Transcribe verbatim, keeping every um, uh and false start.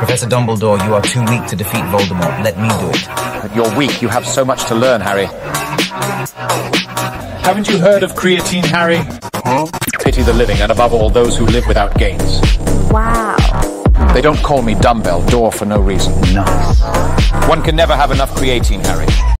Professor Dumbledore, you are too weak to defeat Voldemort. Let me do it. But you're weak. You have so much to learn, Harry. Haven't you heard of creatine, Harry? Huh? Pity the living, and above all, those who live without gains. Wow. They don't call me Dumbledore for no reason. Nice. One can never have enough creatine, Harry.